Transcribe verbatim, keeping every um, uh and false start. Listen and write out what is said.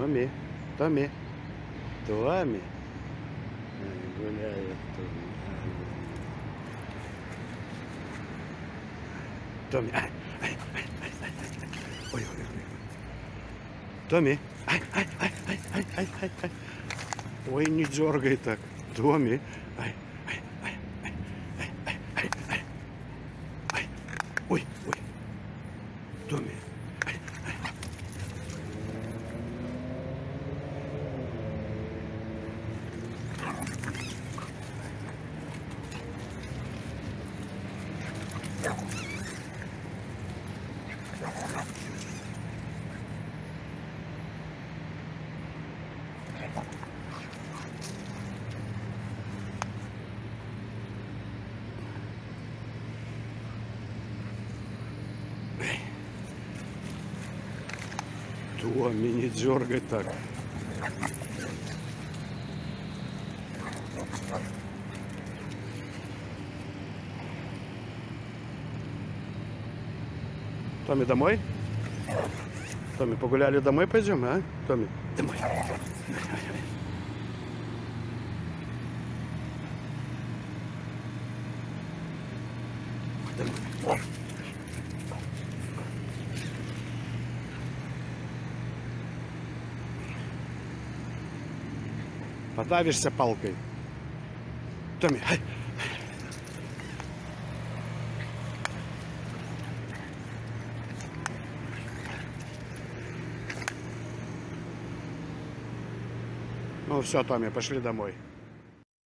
Томми, Томми, Томми. Гуляет Томми. Томми, ай, ай, ай, ай, ай, ай. Ой, ой, ой. Томми, ай, ай, ай, ай, ай, ай, ай, ай. Ой, не дергай так. Томми, ай, ай, ай, ай, ай, ай, ай, ай. Ай, ой, ой. Томми, ай, ай. Томми, не дергай так. Томми, домой? Томми, погуляли, домой пойдем, а? Томми, домой. Домой. Подавишься палкой. Томми, ай. Ну все, Томми, пошли домой.